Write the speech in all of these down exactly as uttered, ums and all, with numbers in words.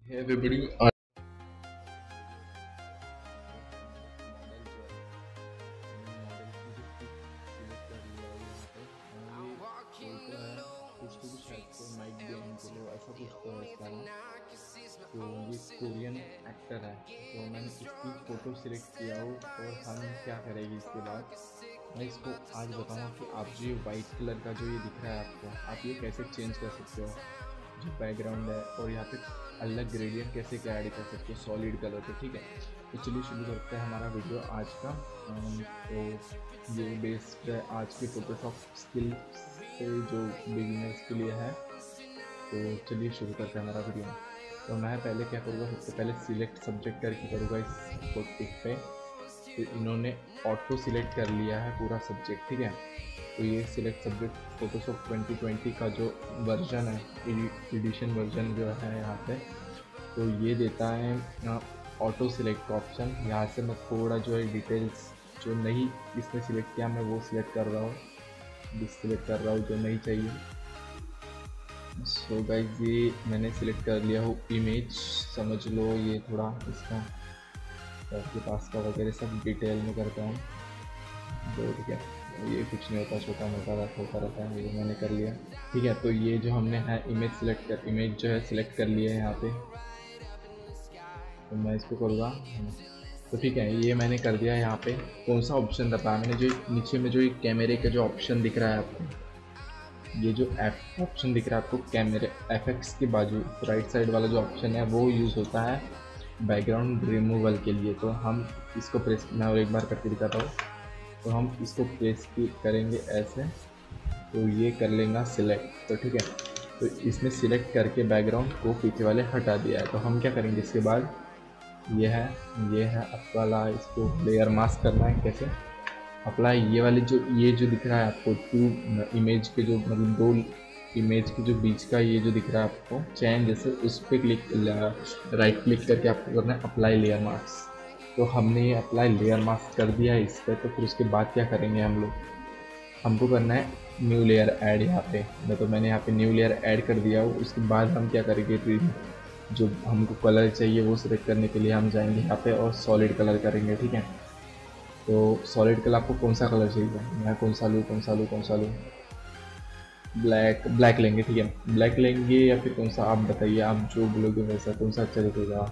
Hey everybody, तो ये Korean actor है। तो मैंने इसकी फ़ोटो सिलेक्ट किया हो और हम क्या करेंगे इसके बाद मैं इसको आज बताऊंगा कि आप जो ये वाइट कलर का जो ये दिख रहा है आपको, आप ये कैसे चेंज कर सकते हो जो बैकग्राउंड है, और यहाँ पे अलग ग्रेडियंट कैसे क्या ऐड कर सकते हो सॉलिड कलर पे। ठीक है, तो चलिए शुरू करते हैं हमारा वीडियो आज का। तो ये बेस्ड है आज के फोटोशॉप स्किल से जो बिगिनर्स के लिए है। तो चलिए शुरू करते हैं हमारा वीडियो। तो मैं पहले क्या करूँगा, सबसे पहले सिलेक्ट सब्जेक्ट करके करूँगा इस पिक पे। तो इन्होंने ऑटो सिलेक्ट कर लिया है पूरा सब्जेक्ट। ठीक है, तो ये select subject Photoshop twenty twenty का जो वर्जन है, एडिशन वर्जन जो है यहाँ पे, तो ये देता है ऑटो सिलेक्ट का ऑप्शन। यहाँ से मैं थोड़ा जो है डिटेल्स जो नहीं इसमें सिलेक्ट किया मैं वो सिलेक्ट कर रहा हूँ, डिससिलेक्ट कर रहा हूँ जो नहीं चाहिए। सो गाइस ये मैंने सिलेक्ट कर लिया हो इमेज, समझ लो ये थोड़ा इसका आपके पास का वगैरह सब डिटेल में करता हूँ। तो ठीक है, ये कुछ नहीं होता, छोटा मोटा होता रहता है, ये मैंने कर लिया। ठीक है, तो ये जो हमने है इमेज सिलेक्ट कर इमेज जो है सिलेक्ट कर लिया है यहाँ पे। तो मैं इसको करूँगा, तो ठीक है ये मैंने कर दिया। यहाँ पे कौन सा ऑप्शन बताया मैंने, जो नीचे में जो कैमरे का जो ऑप्शन दिख रहा है आपको, ये जो एफ ऑप्शन दिख रहा है आपको कैमरे एफ एक्स के बाजू राइट साइड वाला जो ऑप्शन है वो यूज़ होता है बैकग्राउंड रिमूवल के लिए। तो हम इसको प्रेस, मैं और एक बार करके दिखाता हूँ। तो हम इसको प्रेस करेंगे ऐसे, तो ये कर लेंगे सिलेक्ट। तो ठीक है, तो इसमें सिलेक्ट करके बैकग्राउंड को पीछे वाले हटा दिया है। तो हम क्या करेंगे इसके बाद, ये है ये है वाला, इसको लेयर मास्क करना है। कैसे अप्लाई, ये वाले जो ये जो दिख रहा है आपको टू इमेज के जो मतलब दो इमेज के जो बीच का ये जो दिख रहा है आपको चैन जैसे, उस पर क्लिक राइट क्लिक करके आपको करना है अप्लाई लेयर मास्क। तो हमने ये अप्लाई लेयर मास्क कर दिया है इस पर। तो फिर उसके बाद क्या करेंगे हम लोग, हमको करना है न्यू लेयर ऐड। यहाँ पे तो मैंने यहाँ पे न्यू लेयर ऐड कर दिया हो। उसके बाद हम क्या करेंगे, फिर जो हमको कलर चाहिए वो सिलेक्ट करने के लिए हम जाएंगे यहाँ पे और सॉलिड कलर करेंगे। ठीक है, तो सॉलिड कलर आपको कौन सा कलर चाहिए, मैं कौन सा लूँ कौन सा लूँ कौन सा लूँ ब्लैक ब्लैक लेंगे। ठीक है, ब्लैक लेंगे या फिर कौन सा आप बताइए, आप जो बोलोगे वैसा कौन सा अच्छा दिखेगा।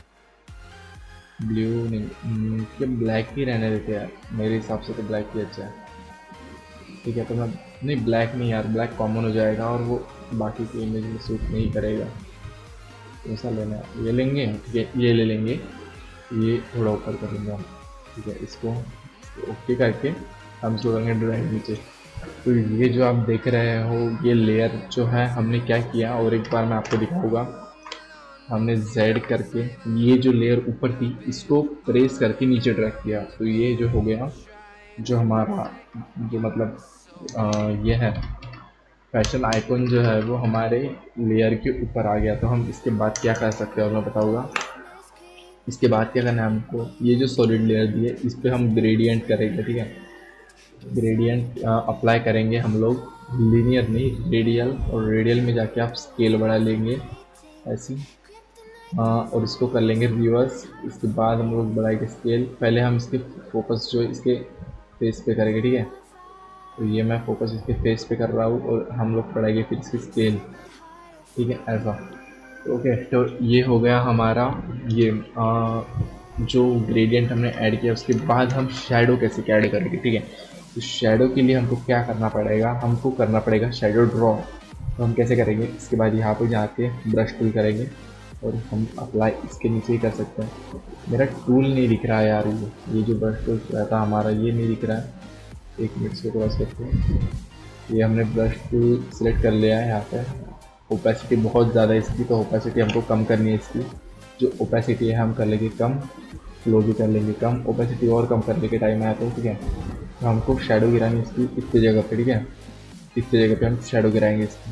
ब्लू नहीं, क्या ब्लैक ही रहने देते यार, मेरे हिसाब से तो ब्लैक ही अच्छा है। ठीक है, तो मैं नहीं ब्लैक नहीं यार, ब्लैक कॉमन हो जाएगा और वो बाकी के इमेज में सूट नहीं करेगा। कौन सा लेना है, ये लेंगे। ठीक है, ये ले लेंगे, ये थोड़ा ऊपर कर लेंगे हम। ठीक है, इसको ओके करके हम इसको करेंगे ड्राइंग नीचे। तो ये जो आप देख रहे हो ये लेयर जो है हमने क्या किया, और एक बार मैं आपको दिखाऊंगा। हमने Z करके ये जो लेयर ऊपर थी इसको प्रेस करके नीचे ड्रैग किया। तो ये जो हो गया जो हमारा जो मतलब आ, ये है फैशन आइकन जो है वो हमारे लेयर के ऊपर आ गया। तो हम इसके बाद क्या कर सकते हैं और मैं बताऊँगा। इसके बाद क्या करना है हमको, ये जो सॉलिड लेयर दी है इस पर हम ग्रेडियंट करेंगे। ठीक है, ग्रेडियंट अप्लाई करेंगे हम लोग, लीनियर नहीं रेडियल, और रेडियल में जाके आप स्केल बढ़ा लेंगे ऐसी, आ, और इसको कर लेंगे रिवर्स। इसके बाद हम लोग बढ़ाएंगे स्केल। पहले हम इसके फोकस जो इसके फेस पे करेंगे। ठीक है, तो ये मैं फोकस इसके फेस पे कर रहा हूँ और हम लोग बढ़ाएंगे फिर इसकी स्केल। ठीक है, ऐसा। ओके, तो ये हो गया हमारा ये आ, जो ग्रेडियंट हमने ऐड किया। उसके बाद हम शैडो कैसे क्या ऐड करेंगे। ठीक है, तो शैडो के लिए हमको क्या करना पड़ेगा, हमको करना पड़ेगा शैडो ड्रॉ। तो हम कैसे करेंगे, इसके बाद यहाँ पे जाके ब्रश टूल करेंगे और हम अप्लाई इसके नीचे ही कर सकते हैं। मेरा टूल नहीं दिख रहा है यार, ये ये जो ब्रश टूल रहता हमारा ये नहीं दिख रहा है। एक मिनट से क्रॉस करते हैं, ये हमने ब्रश टूल सिलेक्ट कर लिया है। यहाँ पे ओपेसिटी बहुत ज़्यादा है इसकी, तो ओपेसिटी हमको कम करनी है इसकी। जो ओपेसिटी है हम कर लेंगे कम, फ्लो भी कर लेंगे कम, ओपेसिटी और कम करने के टाइम आया तो। ठीक है, तो हमको शेडो गिरानी इसकी इतनी जगह पे। ठीक है, इतनी जगह पे हम शेडो गिराएंगे इसकी।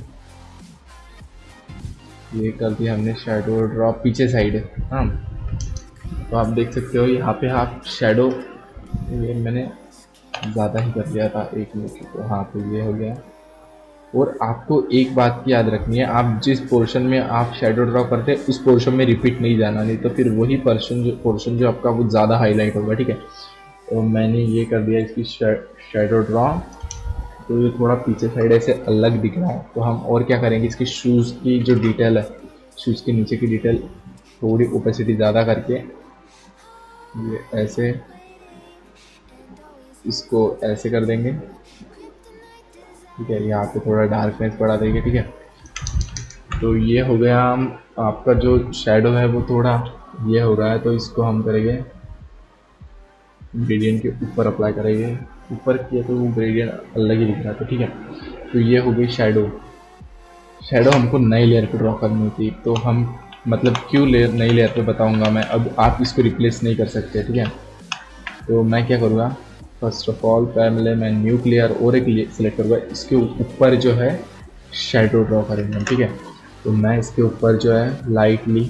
ये कर दिया हमने शेडो ड्रॉप पीछे साइड। हाँ, तो आप देख सकते हो यहाँ पे आप शेडो, ये मैंने ज़्यादा ही कर दिया था एक मिनट। तो हाँ, तो ये हो गया। और आपको एक बात की याद रखनी है, आप जिस पोर्शन में आप शेडो ड्रॉ करते हैं उस पोर्शन में रिपीट नहीं जाना, नहीं तो फिर वही पोर्शन जो पोर्शन जो आपका वो ज़्यादा हाईलाइट होगा। ठीक है, तो मैंने ये कर दिया इसकी शेडो ड्रॉ। तो ये थोड़ा पीछे साइड ऐसे अलग दिख रहा है, तो हम और क्या करेंगे, इसकी शूज़ की जो डिटेल है, शूज़ के नीचे की डिटेल थोड़ी ओपेसिटी ज़्यादा करके ये ऐसे इसको ऐसे कर देंगे। ठीक है, यहाँ पे थोड़ा डार्कनेस बढ़ा देंगे। ठीक है, तो ये हो गया। हम आपका जो शेडो है वो थोड़ा ये हो रहा है, तो इसको हम करेंगे ग्रेडियंट के ऊपर अप्लाई करेंगे। ऊपर किया तो वो ग्रेडियंट अलग ही दिख रहा था। ठीक है, तो ये हो गई शेडो। शेडो हमको नई लेयर पे ड्रॉ करनी थी, तो हम मतलब क्यों लेयर नई लेयर पे बताऊंगा मैं। अब आप इसको रिप्लेस नहीं कर सकते। ठीक है, तो मैं क्या करूँगा, फर्स्ट ऑफ ऑल पहले मैं न्यू लेयर और एक सिलेक्ट करूँगा, इसके ऊपर जो है शेडो ड्रॉ करेंगे। ठीक है, तो मैं इसके ऊपर जो है लाइटली,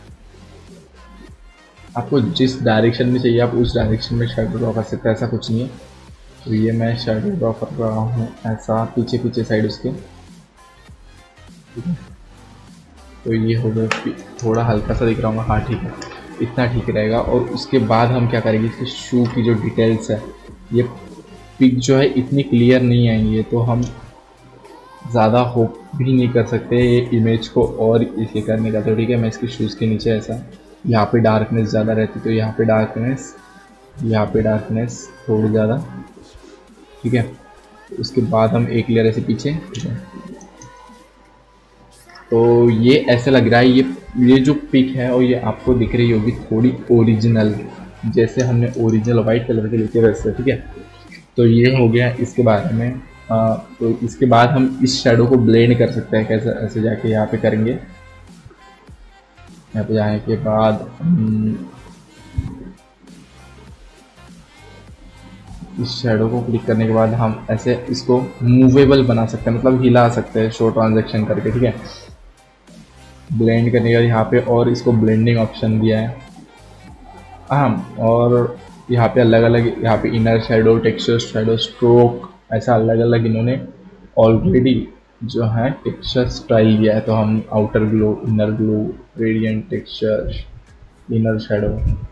आपको जिस डायरेक्शन में चाहिए आप उस डायरेक्शन में शेडो ड्रॉ कर सकते हैं, ऐसा कुछ नहीं है। तो ये मैं शेडो ड्रॉ कर रहा हूँ ऐसा पीछे पीछे साइड उसके। ठीक है, तो ये हो गया, थोड़ा हल्का सा दिख रहा हूँ। हाँ ठीक है, इतना ठीक रहेगा। और उसके बाद हम क्या करेंगे, इसके शू की जो डिटेल्स है, ये पिक जो है इतनी क्लियर नहीं आएंगी, तो हम ज़्यादा होप भी नहीं कर सकते ये इमेज को और इसे करने का। तो ठीक है, मैं इसके शूज़ के नीचे ऐसा, यहाँ पे डार्कनेस ज़्यादा रहती तो यहाँ पे डार्कनेस, यहाँ पे डार्कनेस थोड़ी ज़्यादा। ठीक है, उसके बाद हम एक लेयर ऐसे पीछे। ठीक है, तो ये ऐसा लग रहा है, ये ये जो पिक है और ये आपको दिख रही होगी थोड़ी ओरिजिनल, जैसे हमने ओरिजिनल वाइट कलर के लिखे वैसे। ठीक है, तो ये हो गया इसके बारे में। आ, तो इसके बाद हम इस शेडो को ब्लेंड कर सकते हैं। कैसे, ऐसे जाके यहाँ पे करेंगे, यहाँ पे जाने के बाद इस शेडो को क्लिक करने के बाद हम ऐसे इसको मूवेबल बना सकते हैं, मतलब हिला सकते हैं शो ट्रांजैक्शन करके। ठीक है, ब्लेंड करने के बाद यहाँ पे और इसको ब्लेंडिंग ऑप्शन दिया है अहम, और यहाँ पे अलग अलग, यहाँ पे inner shadow, texture shadow, stroke, ऐसा अलग अलग इन्होंने ऑलरेडी जो है टेक्सचर स्टाइल दिया है। तो हम outer glow, inner glow, radiant texture, inner shadow.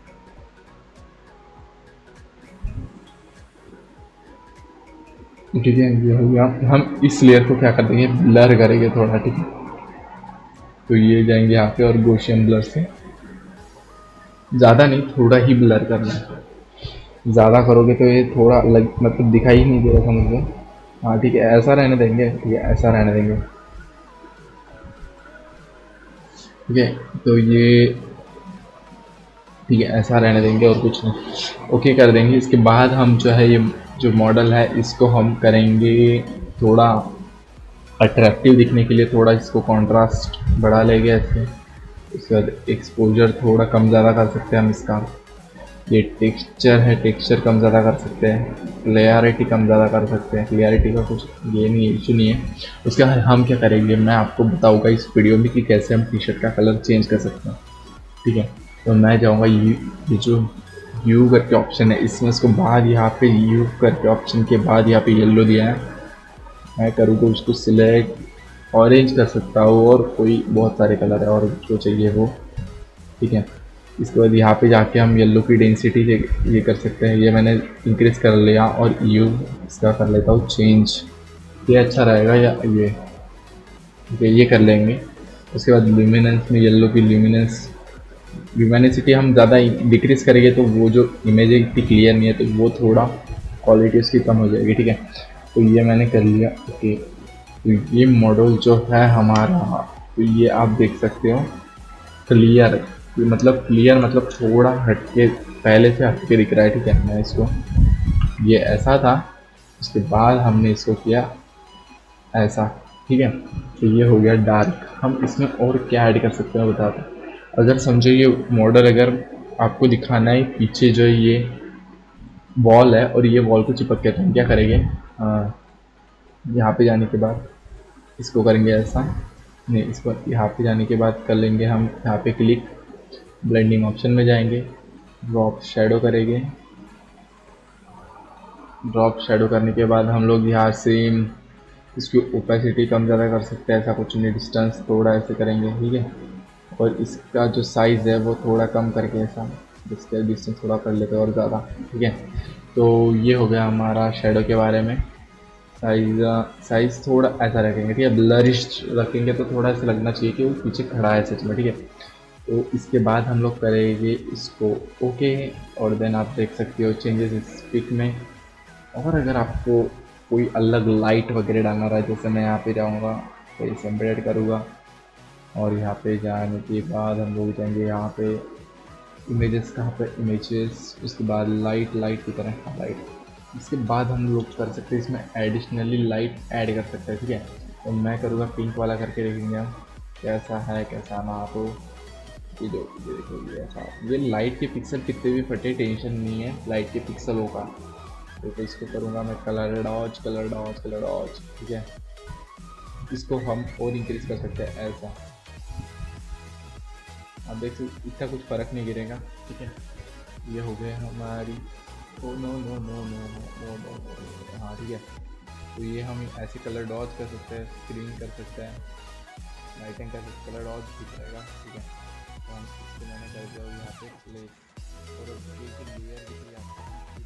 ठीक है, ये हो गया। हम इस लेयर को क्या कर देंगे, ब्लर करेंगे थोड़ा। ठीक है, तो ये जाएंगे यहाँ पे और गॉसियन ब्लर से, ज़्यादा नहीं थोड़ा ही ब्लर करना है, ज़्यादा करोगे तो ये थोड़ा अलग मतलब दिखाई ही नहीं देगा, समझ लो। हाँ ठीक है, ऐसा रहने देंगे। ठीक है, ऐसा रहने देंगे। ठीक है, तो ये ठीक है, ऐसा रहने देंगे और कुछ नहीं, ओके कर देंगे। इसके बाद हम जो है ये जो मॉडल है इसको हम करेंगे थोड़ा अट्रैक्टिव दिखने के लिए, थोड़ा इसको कॉन्ट्रास्ट बढ़ा लेंगे ऐसे। उसके बाद एक्सपोजर थोड़ा कम ज़्यादा कर सकते हैं हम इसका। ये टेक्सचर है, टेक्सचर कम ज़्यादा कर सकते हैं, क्लियरिटी कम ज़्यादा कर सकते हैं। क्लियरिटी का कुछ ये नहीं है, इशू नहीं है। उसके बाद हम क्या करेंगे, मैं आपको बताऊंगा इस वीडियो में कि कैसे हम टी शर्ट का कलर चेंज कर सकते हैं। ठीक है, तो मैं जाऊंगा यू, ये जो यू करके ऑप्शन है इसमें, इसको बाद यहाँ पे यू करके ऑप्शन के बाद यहाँ पे येलो दिया है, मैं करूँगा उसको सिलेक्ट, ऑरेंज कर सकता हूँ और कोई बहुत सारे कलर है और जो चाहिए वो। ठीक है, इसके बाद यहाँ पे जाके हम येलो की डेंसिटी ये कर सकते हैं, ये मैंने इंक्रीज कर लिया, और यू इसका कर लेता हूँ चेंज, ये अच्छा रहेगा या ये। ठीक है, ये कर लेंगे। उसके बाद ल्यूमिनेंस में येलो की ल्यूमिनेंस, ल्यूमिनेसिटी हम ज़्यादा डिक्रीज करेंगे तो वो जो इमेज इतनी क्लियर नहीं है, तो वो थोड़ा क्वालिटी उसकी कम हो जाएगी। ठीक है, तो ये मैंने कर लिया। ओके, तो ये मॉडल जो है हमारा, तो ये आप देख सकते हो क्लियर, मतलब क्लियर मतलब थोड़ा हटके, पहले से हटके दिख रहा है। ठीक है, मैं इसको, ये ऐसा था, उसके बाद हमने इसको किया ऐसा। ठीक है, तो ये हो गया डार्क। हम इसमें और क्या ऐड कर सकते हैं बता दो। अगर समझो ये मॉडल अगर आपको दिखाना है पीछे जो ये वॉल है और ये वॉल को चिपक के, तो हम क्या करेंगे, यहाँ पे जाने के बाद इसको करेंगे ऐसा, नहीं इसको यहाँ पे जाने के बाद कर लेंगे हम यहाँ पे क्लिक, ब्लेंडिंग ऑप्शन में जाएंगे, ड्रॉप शेडो करेंगे। ड्रॉप शेडो करने के बाद हम लोग यहाँ से इसकी ओपेसिटी कम ज़्यादा कर सकते हैं, ऐसा कुछ नहीं, डिस्टेंस थोड़ा ऐसे करेंगे, ठीक है। और इसका जो साइज़ है वो थोड़ा कम करके ऐसा जिसका डिस्टेंस थोड़ा कर लेते हैं और ज़्यादा, ठीक है। तो ये हो गया हमारा शेडो के बारे में। साइज साइज़ थोड़ा ऐसा रखेंगे, ठीक है, ब्लरिश रखेंगे तो थोड़ा ऐसा लगना चाहिए कि वो पीछे खड़ा है सच में, ठीक है। तो इसके बाद हम लोग करेंगे इसको ओके, और देन आप देख सकते हो चेंजेस इस पिक में। और अगर आपको कोई अलग लाइट वगैरह डालना रहा है, जैसे मैं यहाँ पे जाऊँगा तो इसे एम्बेड करूँगा, और यहाँ पे जाने के बाद हम लोग जाएंगे यहाँ पे इमेजेस, कहाँ पे इमेजेस, उसके बाद लाइट, लाइट की तरह लाइट। इसके बाद हम लोग कर सकते हैं इसमें एडिशनली लाइट ऐड कर सकते हैं, ठीक है। तो मैं करूँगा पिंक वाला करके, देखेंगे हम कैसा है कैसा ना। तो ये जो ये देखो ये ऐसा, ये लाइट के पिक्सल कितने भी फटे टेंशन नहीं है लाइट के पिक्सलों का। तो, तो इसको करूँगा मैं colour dodge, colour dodge, colour dodge, ठीक है। इसको हम और इंक्रीज कर सकते हैं ऐसा, आप देख सकते इतना कुछ फ़र्क नहीं गिरेगा, ठीक है। ये हो गया हमारी, oh no no no no no no no, हाँ ठीक है। तो ये हम ऐसे कलर डॉज कर सकते हैं, स्क्रीन कर सकते हैं, लाइटिंग कर सकते, कलर डॉज ठीक रहेगा, ठीक है। तो हम इसको मैंने कर दिया यहाँ पे प्ले, और ये जो लेयर दिख रही है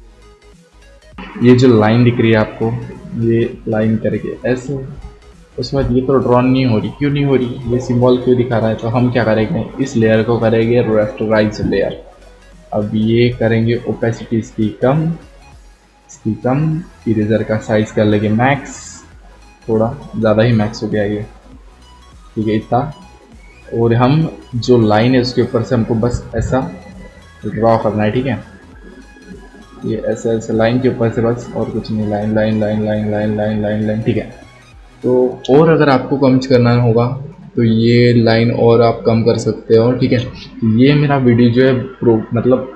आपको, ये जो लाइन दिख रही है आपको, ये लाइन करके ऐसे, उसमें ये तो ड्रॉ नहीं हो रही, क्यों नहीं हो रही, ये सिंबल क्यों दिखा रहा है। तो हम क्या करेंगे, इस लेयर को करेंगे रेस्टराइज लेयर। अब ये करेंगे ओपेसिटी इसकी कम, इसकी कम, इरेजर का साइज कर लेंगे मैक्स, थोड़ा ज़्यादा ही मैक्स हो गया ये, ठीक है इतना। और हम जो लाइन है उसके ऊपर से हमको बस ऐसा ड्रॉ करना है, ठीक है। ये ऐसा ऐसा लाइन के ऊपर से बस, और कुछ नहीं, line line line line line line line line, ठीक है। तो और अगर आपको कम करना होगा तो ये लाइन और आप कम कर सकते हो, ठीक है। ये मेरा वीडियो जो है प्रो मतलब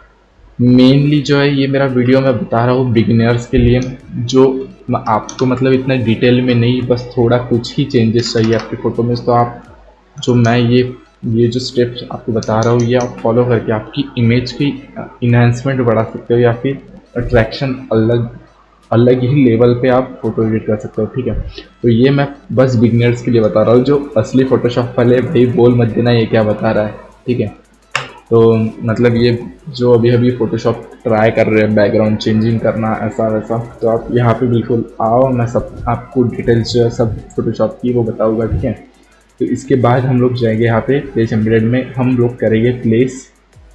मेनली जो है ये मेरा वीडियो मैं बता रहा हूँ बिगिनर्स के लिए, जो आपको मतलब इतना डिटेल में नहीं, बस थोड़ा कुछ ही चेंजेस चाहिए आपकी फ़ोटो में। तो आप जो मैं ये ये जो स्टेप्स आपको बता रहा हूँ ये आप फॉलो करके आपकी इमेज की इन्हांसमेंट बढ़ा सकते हो, या फिर अट्रैक्शन अलग अलग ही लेवल पे आप फोटो एडिट कर सकते हो, ठीक है। तो ये मैं बस बिगिनर्स के लिए बता रहा हूँ, जो असली फोटोशॉप वाले भाई बोल मत देना ये क्या बता रहा है, ठीक है। तो मतलब ये जो अभी अभी फोटोशॉप ट्राई कर रहे हैं बैकग्राउंड चेंजिंग करना ऐसा वैसा, तो आप यहाँ पे बिल्कुल आओ, मैं सब आपको डिटेल्स जो है सब फोटोशॉप की वो बताऊँगा, ठीक है। तो इसके बाद हम लोग जाएंगे यहाँ पे प्लेस एम्बेडेड में, हम लोग करेंगे प्लेस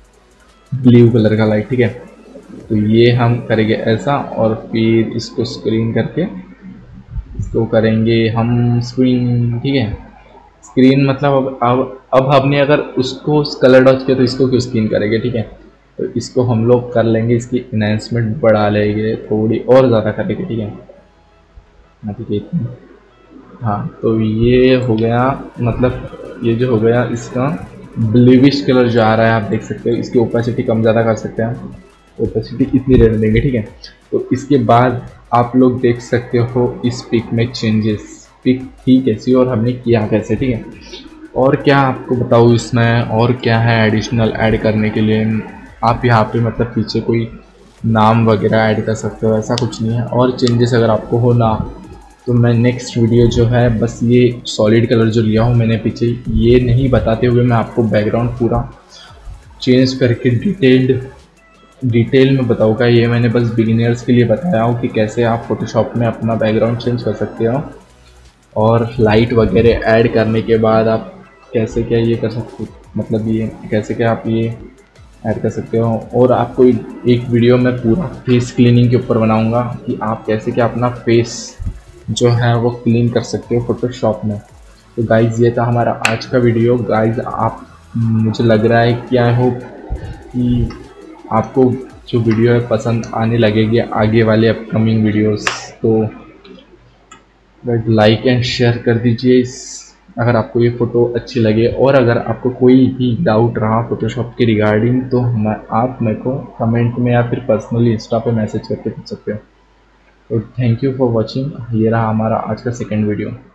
ब्लू कलर का लाइट, ठीक है। तो ये हम करेंगे ऐसा, और फिर इसको स्क्रीन करके इसको करेंगे हम स्क्रीन, ठीक है। स्क्रीन मतलब अब अब अब हमने अगर उसको कलर डॉज किया तो इसको क्यों स्क्रीन करेंगे, ठीक है। तो इसको हम लोग कर लेंगे, इसकी इन्हांसमेंट बढ़ा लेंगे थोड़ी और ज़्यादा करेंगे, ठीक है। हाँ ठीक है, हाँ तो ये हो गया, मतलब ये जो हो गया इसका ब्लूइश कलर जो आ रहा है आप देख सकते हो। इसकी ओपेसिटी कम ज़्यादा कर सकते हैं, ओपेसिटी इतनी रहने देंगे, ठीक है। तो इसके बाद आप लोग देख सकते हो इस पिक में चेंजेस, पिक थी कैसी और हमने किया कैसे, ठीक है। और क्या आपको बताऊँ इसमें और क्या है एडिशनल ऐड करने के लिए, आप यहाँ पे मतलब पीछे कोई नाम वगैरह ऐड कर सकते हो, ऐसा कुछ नहीं है। और चेंजेस अगर आपको हो ना, तो मैं नेक्स्ट वीडियो जो है बस ये सॉलिड कलर जो लिया हूँ मैंने पीछे, ये नहीं बताते हुए मैं आपको बैकग्राउंड पूरा चेंज करके डिटेल्ड डिटेल में बताऊँगा। ये मैंने बस बिगिनर्स के लिए बताया हूँ कि कैसे आप फोटोशॉप में अपना बैकग्राउंड चेंज कर सकते हो, और लाइट वगैरह ऐड करने के बाद आप कैसे क्या ये कर सकते हो, मतलब ये कैसे क्या आप ये ऐड कर सकते हो। और आपको एक वीडियो में पूरा फेस क्लीनिंग के ऊपर बनाऊँगा कि आप कैसे क्या अपना फेस जो है वो क्लीन कर सकते हो फोटोशॉप में। तो गाइज़ ये था हमारा आज का वीडियो। गाइज़ आप, मुझे लग रहा है कि आई होप कि आपको जो वीडियो है पसंद आने लगेगी आगे वाले अपकमिंग वीडियोस। तो लाइक एंड शेयर कर दीजिए इस अगर आपको ये फ़ोटो अच्छी लगे, और अगर आपको कोई भी डाउट रहा फोटोशॉप के रिगार्डिंग तो मैं आप मेरे को कमेंट में या फिर पर्सनली इंस्टा पे मैसेज करके पूछ सकते हो। तो थैंक यू फॉर वॉचिंग, ये रहा हमारा आज का सेकेंड वीडियो।